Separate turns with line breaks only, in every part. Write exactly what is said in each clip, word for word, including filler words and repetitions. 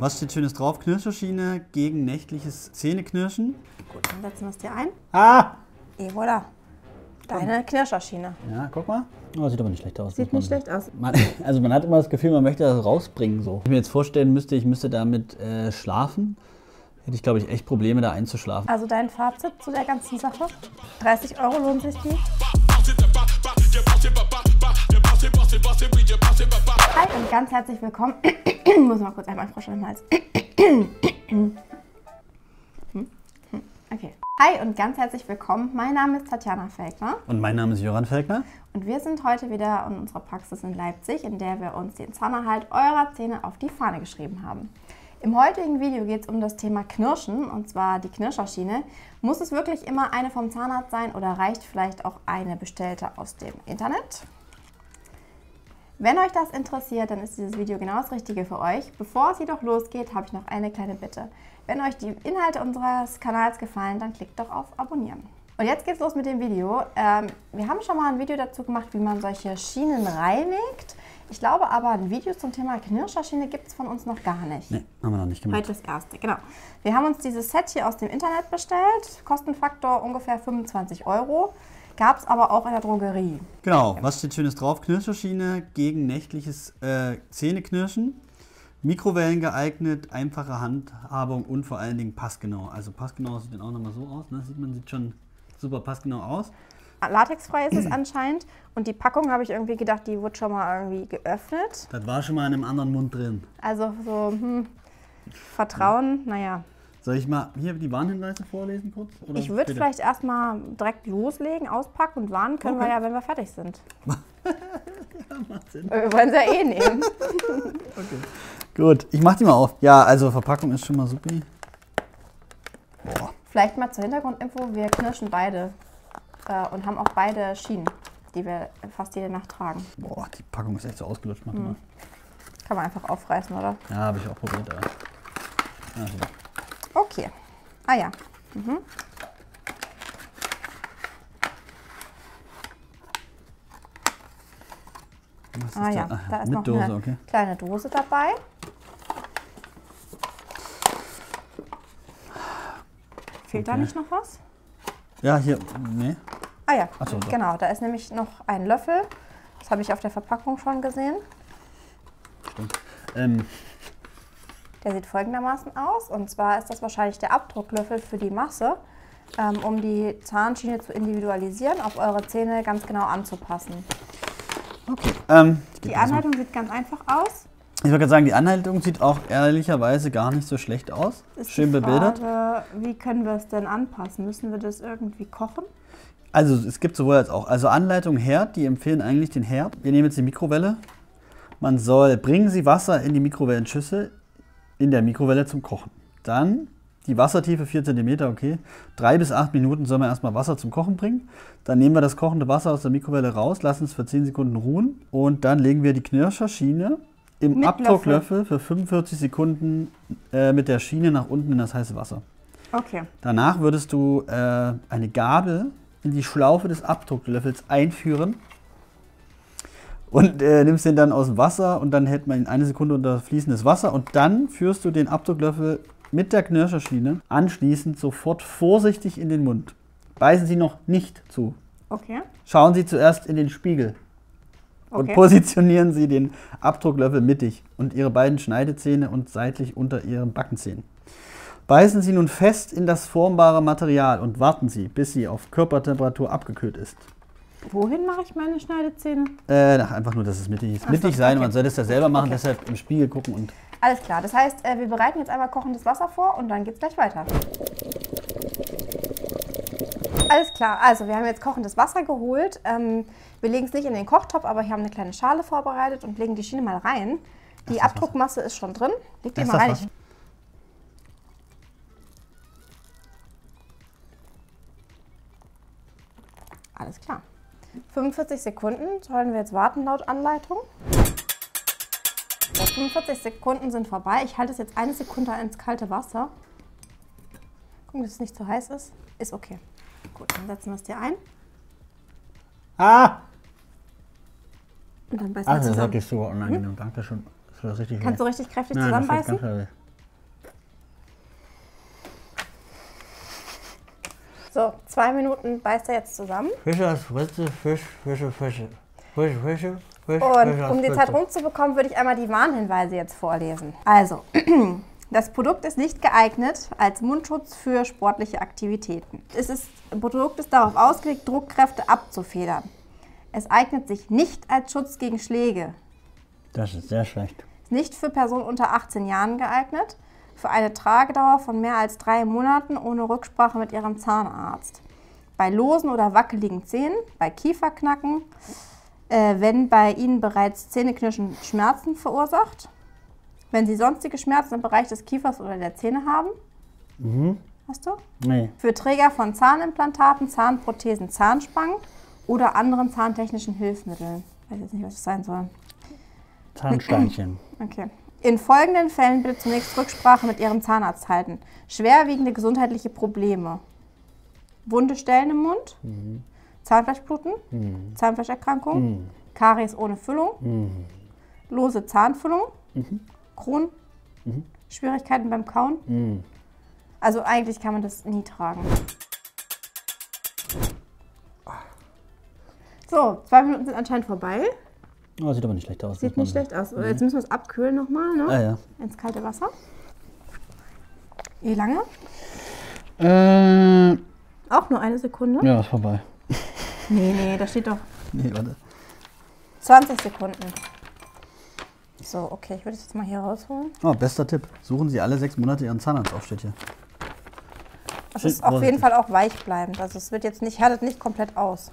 Was steht Schönes drauf? Knirscherschiene gegen nächtliches Zähneknirschen.
Gut, dann setzen wir es dir ein.
Ah!
Et voilà. Deine Knirscherschiene.
Ja, guck mal. Oh, sieht aber nicht schlecht aus.
Sieht nicht schlecht aus.
Man, also man hat immer das Gefühl, man möchte das rausbringen. So. Wenn ich mir jetzt vorstellen müsste, ich müsste damit äh, schlafen, hätte ich, glaube ich, echt Probleme, da einzuschlafen.
Also dein Fazit zu der ganzen Sache? dreißig Euro lohnt sich die? Hi und ganz herzlich willkommen. Ich muss mal kurz einmal Frosch im Hals. Okay. Hi und ganz herzlich willkommen. Mein Name ist Tatjana Felkner.
Und mein Name ist Jöran Felkner.
Und wir sind heute wieder in unserer Praxis in Leipzig, in der wir uns den Zahnerhalt eurer Zähne auf die Fahne geschrieben haben. Im heutigen Video geht es um das Thema Knirschen, und zwar die Knirscherschiene. Muss es wirklich immer eine vom Zahnarzt sein oder reicht vielleicht auch eine bestellte aus dem Internet? Wenn euch das interessiert, dann ist dieses Video genau das Richtige für euch. Bevor es jedoch losgeht, habe ich noch eine kleine Bitte. Wenn euch die Inhalte unseres Kanals gefallen, dann klickt doch auf Abonnieren. Und jetzt geht's los mit dem Video. Ähm, wir haben schon mal ein Video dazu gemacht, wie man solche Schienen reinigt. Ich glaube aber, ein Video zum Thema Knirscherschiene gibt es von uns noch gar nicht.
Nee, haben wir noch nicht gemacht.
Heute das erste, genau. Wir haben uns dieses Set hier aus dem Internet bestellt. Kostenfaktor ungefähr fünfundzwanzig Euro. Gab es aber auch in der Drogerie.
Genau, was steht Schönes drauf? Knirscherschiene gegen nächtliches äh, Zähneknirschen. Mikrowellen geeignet, einfache Handhabung und vor allen Dingen passgenau. Also passgenau sieht dann auch nochmal so aus. Ne? Sieht man sieht schon super passgenau aus.
Latexfrei ist es anscheinend. Und die Packung, habe ich irgendwie gedacht, die wurde schon mal irgendwie geöffnet.
Das war schon mal in einem anderen Mund drin.
Also so, hm, Vertrauen, naja.
Soll ich mal hier die Warnhinweise vorlesen kurz? Oder
ich würde vielleicht erstmal direkt loslegen, auspacken und warnen können
Okay.
wir ja, wenn wir fertig sind.
Ja, macht Sinn.
Wir wollen sie ja eh nehmen.
Okay. Gut, ich mach die mal auf. Ja, also Verpackung ist schon mal supi. Boah.
Vielleicht mal zur Hintergrundinfo, wir knirschen beide äh, und haben auch beide Schienen, die wir fast jede Nacht tragen.
Boah, die Packung ist echt so ausgelutscht. Mach
Hm.
mal.
Kann man einfach aufreißen, oder?
Ja, habe ich auch probiert. Aber. Ja, super.
Okay. Ah ja. Mhm.
Was ist
Ah ja,
da,
da ist
mit
noch
Dose,
eine
okay.
kleine Dose dabei. Fehlt da
Okay.
nicht noch was?
Ja, hier, nee.
Ah ja,
Ach so, so.
genau, da ist nämlich noch ein Löffel. Das habe ich auf der Verpackung schon gesehen.
Stimmt. Ähm,
Der sieht folgendermaßen aus. Und zwar ist das wahrscheinlich der Abdrucklöffel für die Masse, ähm, um die Zahnschiene zu individualisieren, auf eure Zähne ganz genau anzupassen.
okay. Ähm,
Die Anleitung sieht ganz einfach aus.
ich wollte gerade sagen, die Anleitung sieht auch ehrlicherweise gar nicht so schlecht aus.
Ist
Schön
die
bebildert.
Frage, wie können wir es denn anpassen? Müssen wir das irgendwie kochen?
Also es gibt sowohl als auch. Also Anleitung Herd, die empfehlen eigentlich den Herd. Wir nehmen jetzt die Mikrowelle. Man soll, bringen Sie Wasser in die Mikrowellenschüssel in der Mikrowelle zum Kochen. Dann die Wassertiefe vier Zentimeter, okay. Drei bis acht Minuten soll man erstmal Wasser zum Kochen bringen. Dann nehmen wir das kochende Wasser aus der Mikrowelle raus, lassen es für zehn Sekunden ruhen und dann legen wir die Knirscherschiene im
Mit
Abdrucklöffel für fünfundvierzig Sekunden äh, mit der Schiene nach unten in das heiße Wasser.
Okay.
Danach würdest du äh, eine Gabel in die Schlaufe des Abdrucklöffels einführen und äh, nimmst den dann aus dem Wasser und dann hält man ihn eine Sekunde unter fließendes Wasser und dann führst du den Abdrucklöffel mit der Knirscherschiene anschließend sofort vorsichtig in den Mund. Beißen Sie noch nicht zu.
Okay.
Schauen Sie zuerst in den Spiegel und
Okay.
positionieren Sie den Abdrucklöffel mittig und Ihre beiden Schneidezähne und seitlich unter Ihren Backenzähnen. Beißen Sie nun fest in das formbare Material und warten Sie, bis sie auf Körpertemperatur abgekühlt ist.
Wohin mache ich meine Schneidezähne?
Äh, ach, einfach nur, dass es mittig ist.
Ach so,
Mittig sein,
okay.
man soll das ja selber machen,
Okay.
deshalb im Spiegel gucken und...
Alles klar, das heißt, äh, wir bereiten jetzt einmal kochendes Wasser vor und dann geht es gleich weiter. Alles klar, also wir haben jetzt kochendes Wasser geholt. Ähm, wir legen es nicht in den Kochtopf, aber hier haben eine kleine Schale vorbereitet und legen die Schiene mal rein. Die
Das ist
Abdruckmasse ist schon drin. Leg die
Das
mal
ist
rein.
das
Ich- Alles klar. fünfundvierzig Sekunden sollen wir jetzt warten laut Anleitung. So, fünfundvierzig Sekunden sind vorbei. Ich halte es jetzt eine Sekunde ins kalte Wasser. Gucken, dass es nicht zu heiß ist. Ist okay. Gut, dann setzen wir es dir ein.
Ah!
Und dann beißen
Ach,
wir
das ist
zusammen.
wirklich super unangenehm. Danke schön. Das war richtig
Kannst du
weh.
richtig kräftig
Nein, das wird
zusammenbeißen?
ganz schön weh.
So, zwei Minuten beißt er jetzt zusammen.
Fische aus Fritze, Fisch, Fische, Fische. Fische, Fische, Fisch,
Und um die Zeit rumzubekommen, würde ich einmal die Warnhinweise jetzt vorlesen. Also, das Produkt ist nicht geeignet als Mundschutz für sportliche Aktivitäten. Es ist, das Produkt ist darauf ausgelegt, Druckkräfte abzufedern. Es eignet sich nicht als Schutz gegen Schläge.
Das ist sehr schlecht.
Ist nicht für Personen unter achtzehn Jahren geeignet. Für eine Tragedauer von mehr als drei Monaten ohne Rücksprache mit Ihrem Zahnarzt. Bei losen oder wackeligen Zähnen, bei Kieferknacken, äh, wenn bei Ihnen bereits Zähneknirschen Schmerzen verursacht, wenn Sie sonstige Schmerzen im Bereich des Kiefers oder der Zähne haben.
Mhm.
Hast du?
Nee.
Für Träger von Zahnimplantaten, Zahnprothesen, Zahnspangen oder anderen zahntechnischen Hilfsmitteln. Ich weiß jetzt nicht, was das sein soll.
Zahnsteinchen.
Okay. In folgenden Fällen bitte zunächst Rücksprache mit Ihrem Zahnarzt halten. Schwerwiegende gesundheitliche Probleme. Wunde Stellen im Mund, mhm. Zahnfleischbluten, mhm. Zahnfleischerkrankung, mhm. Karies ohne Füllung, mhm. lose Zahnfüllung, mhm. Kronen, mhm. Schwierigkeiten beim Kauen. Mhm. Also eigentlich kann man das nie tragen. So, zwei Minuten sind anscheinend vorbei.
Oh, sieht aber nicht schlecht aus.
Sieht nicht schlecht aus. Jetzt müssen wir es abkühlen nochmal, ne?
Ah, ja.
Ins kalte Wasser. Wie lange?
Äh,
Auch nur eine Sekunde?
ja, ist vorbei.
Nee, nee, da steht doch
Nee, warte.
zwanzig Sekunden. So, okay, ich würde es jetzt mal hier rausholen.
Oh, bester Tipp. Suchen Sie alle sechs Monate Ihren Zahnarzt auf, steht hier.
Das ist auf jeden Fall auch weich bleibend. Also es wird jetzt nicht, härtet nicht komplett aus.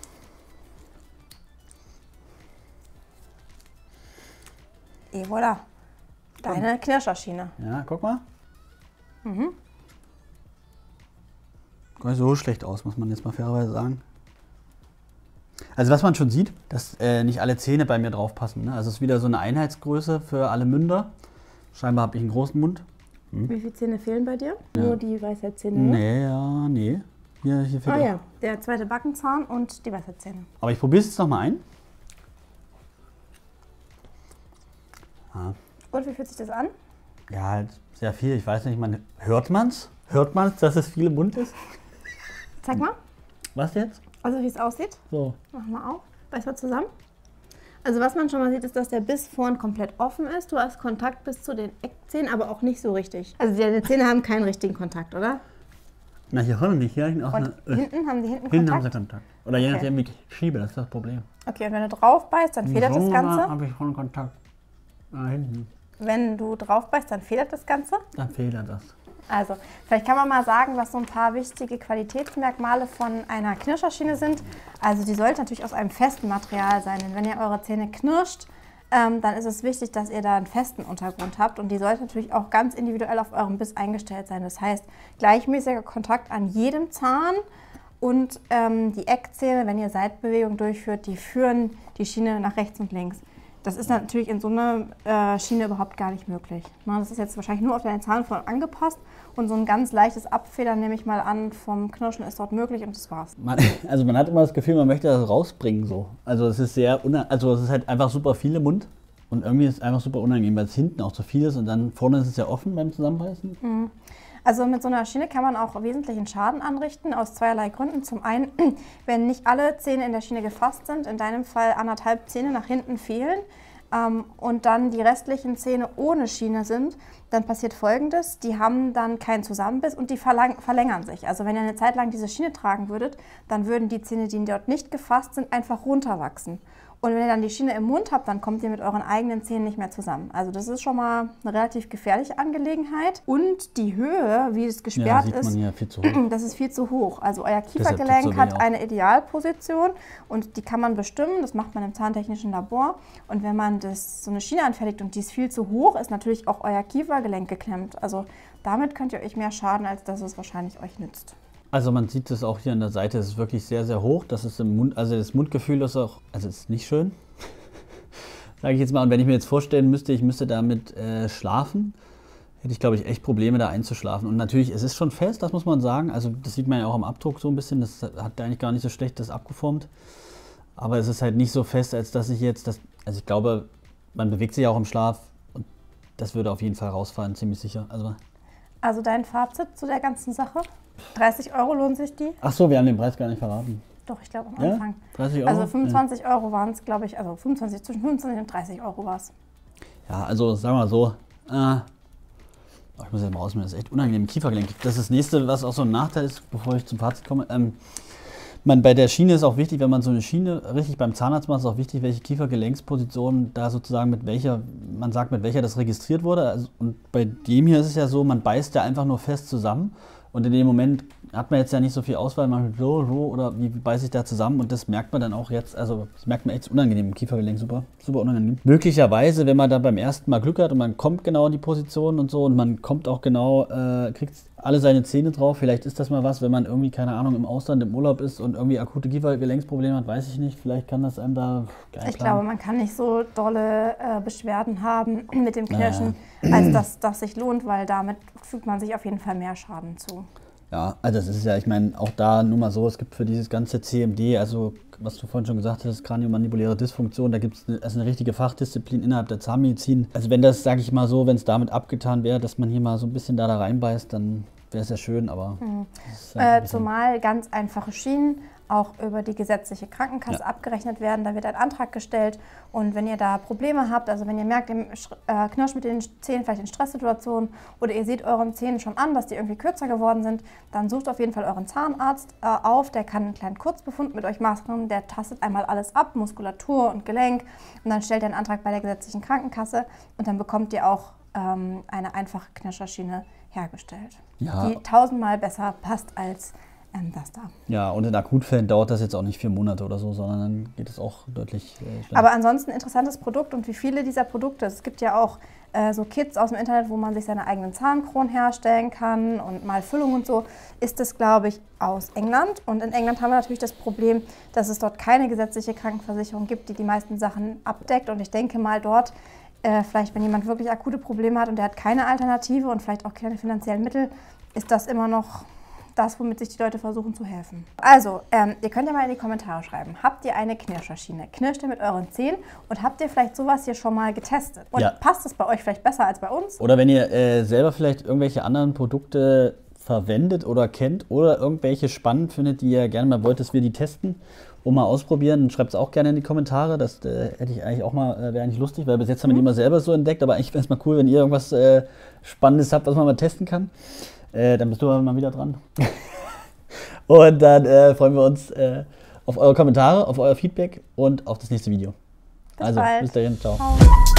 Et voilà. Deine Knirscherschiene.
Ja, guck mal. Mhm. Gar nicht so schlecht aus, muss man jetzt mal fairerweise sagen. Also was man schon sieht, dass äh, nicht alle Zähne bei mir drauf passen. Ne? Also es ist wieder so eine Einheitsgröße für alle Münder. Scheinbar habe ich einen großen Mund. Hm.
Wie viele Zähne fehlen bei dir?
Ja.
Nur die Weisheitszähne? Ne?
Nee, ja, nee. Hier, hier fehlt
Ah
auch.
ja, der zweite Backenzahn und die Weisheitszähne.
Aber ich probiere es jetzt nochmal ein. Ah.
Und wie fühlt sich das an?
Ja, halt sehr viel. Ich weiß nicht, man, hört man's? Hört man's, dass es viel im Mund ist?
Zeig mal.
Was jetzt?
Also wie es aussieht.
So.
Machen wir auf. Beiß mal zusammen. Also was man schon mal sieht, ist, dass der Biss vorn komplett offen ist. Du hast Kontakt bis zu den Eckzähnen, aber auch nicht so richtig. Also deine Zähne haben keinen richtigen Kontakt, oder?
Na, hier vorne nicht. Hier habe ich auch
Und
eine,
hinten haben die hinten
hinten
Kontakt?
haben sie Kontakt. Oder je
Okay.
nachdem, wie ich schiebe, das ist das Problem.
Okay, und wenn du drauf beißt, dann federt das Ganze.
habe ich vorne Kontakt. Da hinten.
Wenn du drauf beißt, dann federt das Ganze.
Dann federt das.
Also, vielleicht kann man mal sagen, was so ein paar wichtige Qualitätsmerkmale von einer Knirscherschiene sind. Also, die sollte natürlich aus einem festen Material sein, denn wenn ihr eure Zähne knirscht, ähm, dann ist es wichtig, dass ihr da einen festen Untergrund habt und die sollte natürlich auch ganz individuell auf eurem Biss eingestellt sein. Das heißt, gleichmäßiger Kontakt an jedem Zahn und ähm, die Eckzähne, wenn ihr Seitbewegungen durchführt, die führen die Schiene nach rechts und links. Das ist natürlich in so einer äh, Schiene überhaupt gar nicht möglich. Na, das ist jetzt wahrscheinlich nur auf deine Zahnform angepasst und so ein ganz leichtes Abfedern, nehme ich mal an, vom Knirschen ist dort möglich und das war's.
Man, also man hat immer das Gefühl, man möchte das rausbringen so. Also es ist sehr, also es ist halt einfach super viel im Mund und irgendwie ist es einfach super unangenehm, weil es hinten auch zu viel ist und dann vorne ist es ja offen beim Zusammenbeißen.
Mhm. Also mit so einer Schiene kann man auch wesentlichen Schaden anrichten, aus zweierlei Gründen. Zum einen, wenn nicht alle Zähne in der Schiene gefasst sind, in deinem Fall anderthalb Zähne nach hinten fehlen ähm, und dann die restlichen Zähne ohne Schiene sind, dann passiert Folgendes, die haben dann keinen Zusammenbiss und die verlang- verlängern sich. Also wenn ihr eine Zeit lang diese Schiene tragen würdet, dann würden die Zähne, die dort nicht gefasst sind, einfach runterwachsen. Und wenn ihr dann die Schiene im Mund habt, dann kommt ihr mit euren eigenen Zähnen nicht mehr zusammen. Also das ist schon mal eine relativ gefährliche Angelegenheit. Und die Höhe, wie es gesperrt
Ja, sieht
ist,
man hier viel zu hoch.
das ist viel zu hoch. Also euer
tut's so
Kiefergelenk
weh
hat
auch.
eine Idealposition und die kann man bestimmen. Das macht man im zahntechnischen Labor. Und wenn man das, so eine Schiene anfertigt und die ist viel zu hoch, ist natürlich auch euer Kiefergelenk geklemmt. Also damit könnt ihr euch mehr schaden, als dass es wahrscheinlich euch nützt.
Also man sieht es auch hier an der Seite, es ist wirklich sehr, sehr hoch. Das ist im Mund, also das Mundgefühl ist auch, also ist nicht schön, sage ich jetzt mal. Und wenn ich mir jetzt vorstellen müsste, ich müsste damit äh, schlafen, hätte ich, glaube ich, echt Probleme, da einzuschlafen. Und natürlich, es ist schon fest, das muss man sagen. Also das sieht man ja auch am Abdruck so ein bisschen, das hat eigentlich gar nicht so schlecht das abgeformt. Aber es ist halt nicht so fest, als dass ich jetzt, das, also ich glaube, man bewegt sich auch im Schlaf und das würde auf jeden Fall rausfallen, ziemlich sicher. Also
Also dein Fazit zu der ganzen Sache? dreißig Euro lohnt sich die?
Ach so, wir haben den Preis gar nicht verraten.
Doch, ich glaube am
Ja?
Anfang.
dreißig Euro?
Also fünfundzwanzig Euro waren es, glaube ich, also fünfundzwanzig, zwischen fünfundzwanzig und dreißig Euro war es.
Ja, also sagen wir mal so, äh, ich muss ja mal rausnehmen, das ist echt unangenehm im Kiefergelenk. Das ist das nächste, was auch so ein Nachteil ist, bevor ich zum Fazit komme. Ähm, man, bei der Schiene ist auch wichtig, wenn man so eine Schiene richtig beim Zahnarzt macht, ist auch wichtig, welche Kiefergelenksposition da sozusagen mit welcher, man sagt, mit welcher das registriert wurde. Also, und bei dem hier ist es ja so, man beißt ja einfach nur fest zusammen. Und in dem Moment hat man jetzt ja nicht so viel Auswahl, man so, so oder wie beiße ich da zusammen und das merkt man dann auch jetzt, also das merkt man echt unangenehm im Kiefergelenk, super, super unangenehm. Möglicherweise, wenn man da beim ersten Mal Glück hat und man kommt genau in die Position und so und man kommt auch genau, äh, kriegt alle seine Zähne drauf, vielleicht ist das mal was, wenn man irgendwie, keine Ahnung, im Ausland im Urlaub ist und irgendwie akute Kiefergelenksprobleme hat, weiß ich nicht, vielleicht kann das einem da geil
Ich glaube, man kann nicht so dolle äh, Beschwerden haben mit dem Knirschen, naja. als dass das sich lohnt, weil damit fügt man sich auf jeden Fall mehr Schaden zu.
Ja, also das ist ja, ich meine, auch da nur mal so, es gibt für dieses ganze C M D, also was du vorhin schon gesagt hast, kraniomandibuläre Dysfunktion, da gibt es eine, also eine richtige Fachdisziplin innerhalb der Zahnmedizin. Also wenn das, sage ich mal so, wenn es damit abgetan wäre, dass man hier mal so ein bisschen da, da reinbeißt, dann wäre es ja schön, aber...
Mhm. Äh, zumal ganz einfache Schienen auch über die gesetzliche Krankenkasse ja. abgerechnet werden. Da wird ein Antrag gestellt und wenn ihr da Probleme habt, also wenn ihr merkt, ihr äh, knirscht mit den Zähnen vielleicht in Stresssituationen oder ihr seht euren Zähnen schon an, dass die irgendwie kürzer geworden sind, dann sucht auf jeden Fall euren Zahnarzt äh, auf, der kann einen kleinen Kurzbefund mit euch machen, der tastet einmal alles ab, Muskulatur und Gelenk und dann stellt ihr einen Antrag bei der gesetzlichen Krankenkasse und dann bekommt ihr auch ähm, eine einfache Knirscherschiene hergestellt, ja. die tausendmal besser passt als Ähm, das da.
Ja, und in Akutfällen dauert das jetzt auch nicht vier Monate oder so, sondern dann geht es auch deutlich äh, schneller.
Aber ansonsten ein interessantes Produkt und wie viele dieser Produkte, es gibt ja auch äh, so Kits aus dem Internet, wo man sich seine eigenen Zahnkronen herstellen kann und mal Füllung und so, ist das, glaube ich, aus England. Und in England haben wir natürlich das Problem, dass es dort keine gesetzliche Krankenversicherung gibt, die die meisten Sachen abdeckt. Und ich denke mal dort, äh, vielleicht wenn jemand wirklich akute Probleme hat und der hat keine Alternative und vielleicht auch keine finanziellen Mittel, ist das immer noch das, womit sich die Leute versuchen zu helfen. Also, ähm, ihr könnt ja mal in die Kommentare schreiben, habt ihr eine Knirscherschiene? Knirscht ihr mit euren Zähnen und habt ihr vielleicht sowas hier schon mal getestet? Und ja. passt es bei euch vielleicht besser als bei uns?
Oder wenn ihr äh, selber vielleicht irgendwelche anderen Produkte verwendet oder kennt oder irgendwelche spannend findet, die ihr gerne mal wollt, dass wir die testen und mal ausprobieren, schreibt es auch gerne in die Kommentare. Das äh, hätte ich eigentlich auch mal, äh, wäre eigentlich lustig, weil bis jetzt haben wir die immer selber so entdeckt, aber eigentlich wäre es mal cool, wenn ihr irgendwas äh, Spannendes habt, was man mal testen kann. Äh, dann bist du aber mal wieder dran. Und dann äh, freuen wir uns äh, auf eure Kommentare, auf euer Feedback und auf das nächste Video.
Bis
also,
bald.
bis dahin, ciao.
Ciao.